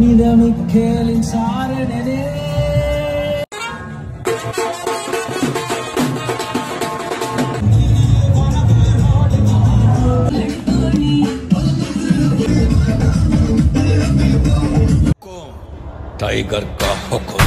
Vida Mikkelin Saarinen. Tiger का हुक्म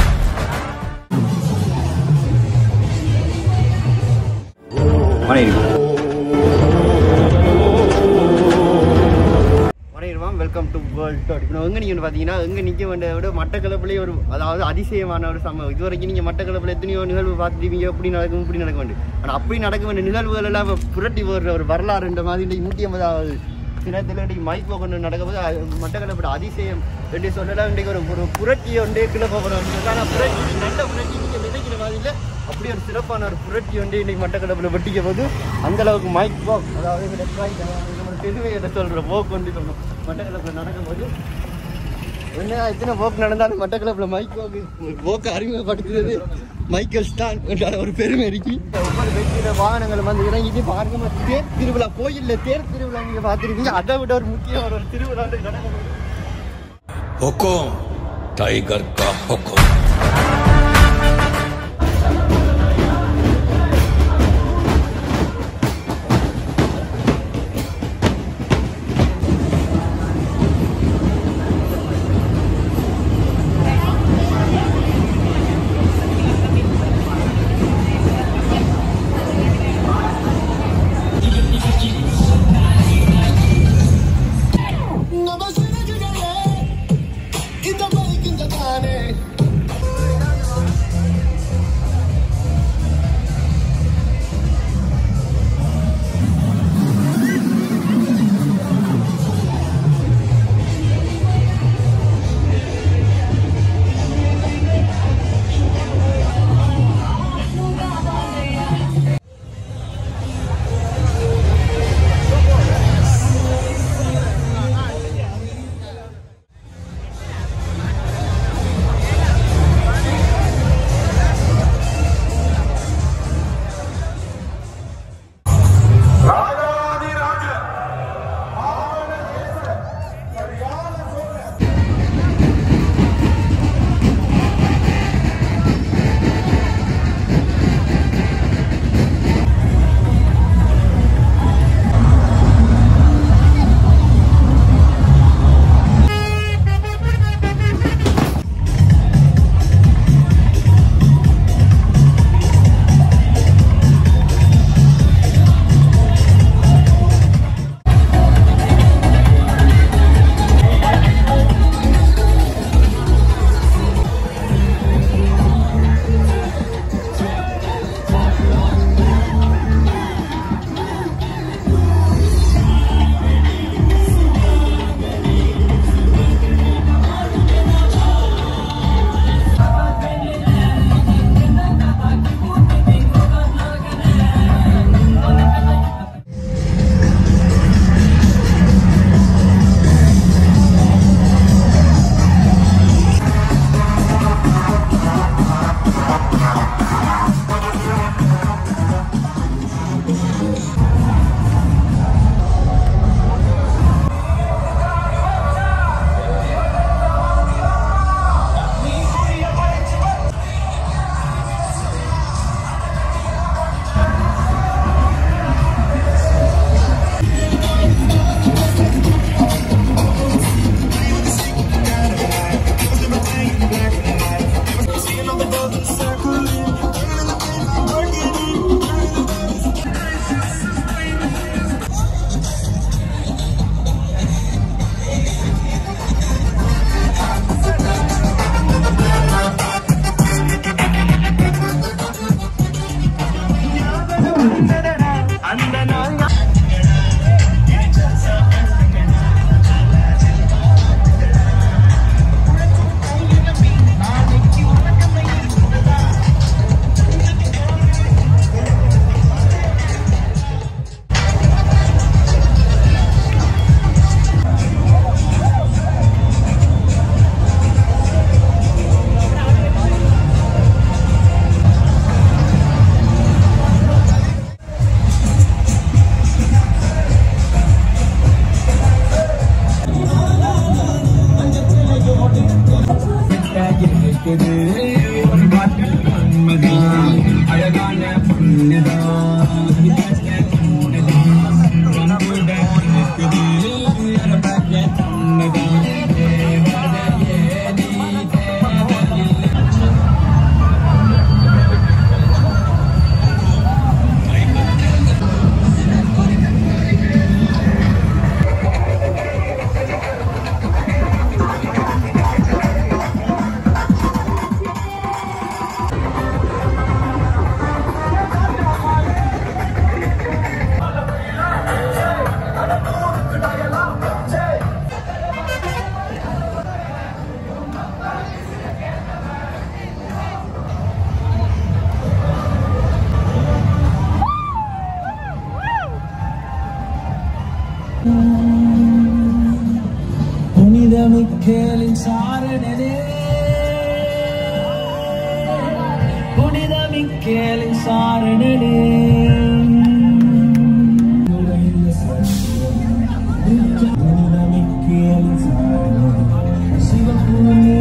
welcome to world dot. இப்போ எங்கே நீங்கள் பார்த்தீங்கன்னா எங்கே நிற்க வேண்டியதை விட மட்டக்களப்பிலே ஒரு அதாவது அதிசயமான ஒரு சம்பவம். இது வரைக்கும் நீங்கள் மட்டக்களப்பில் எத்தனையோ நிகழ்வு பார்த்துருப்பீங்க, எப்படி நடக்கும் இப்படி நடக்க வேண்டும். ஆனால் அப்படி நடக்க வேண்டிய நிகழ்வுகள் எல்லாம் புரட்டி போடுற ஒரு வரலாறுன்ற மாதிரி இன்றைக்கு 150வது தினத்தில் இன்றைக்கு மைக் கொண்டு நடக்கும்போது மட்டக்களப்போட அதிசயம் எப்படி சொல்லலாம். இன்றைக்கு ஒரு புரட்சி ஒன்றே கிளப்ப போகிறோம். ஆனால் புரட்சி நல்ல புரட்சி நீங்கள் நினைக்கிற மாதிரியில் அப்படி ஒரு சிறப்பான ஒரு புரட்சி ஒன்றே இன்றைக்கு மட்டக்களப்பில் வெட்டிக்க போது அந்தளவுக்கு மைக் வாக் அதாவது பெருமையிட சொல்கிற போக்கு கொண்டு சொல்லணும். மட்டக்களப்பில் நடக்கும்போது என்ன எத்தனை போக்கு நடந்தாலும் மட்டக்களப்பில் மைக் போக்கு அறிமுகப்படுத்துறது மைக்கேல் ஸ்டான் என்ற ஒரு பெருமை இருக்கு. ஒவ்வொரு வெற்றிட வாகனங்கள் வந்து இறங்கிட்டு பாருங்க. தேர் திருவிழா, கோயிலில் தேர் திருவிழா நீங்கள் பார்த்துருக்கீங்க. அதை விட ஒரு முக்கியம் ஒரு திருவிழா நடக்கும்போது हुक्म टाइगर का हुक्म இருக்குது ஒரு பாட்டில் உண்மைதான் அழகான பொண்ணுதான் இருக்குது ஒரு பாட்டில் உண்மைதான் புனித மிக்கேலின் சாரணனே புனித மிக்கேலின் சாரணனே புனித மிக்கேலின் சாரணனே சிவபூமி